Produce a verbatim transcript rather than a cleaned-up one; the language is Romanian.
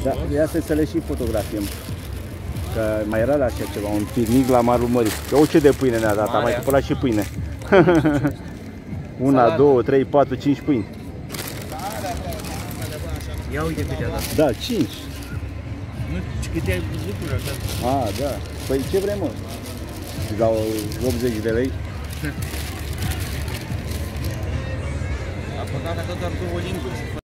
Da, ia să le și fotografiem. Că mai era la așa ceva, un picnic la malul mării. O ce de pâine ne-a dat, am mai cumpărat și pâine. Una, două, trei, patru, cinci pâini. Ia uite câte a dat. Da, cinci. Nu, câte lucruri așa. A, da. Păi ce vrem, mă? Îți dau optzeci de lei. A păcat că doar două linguri.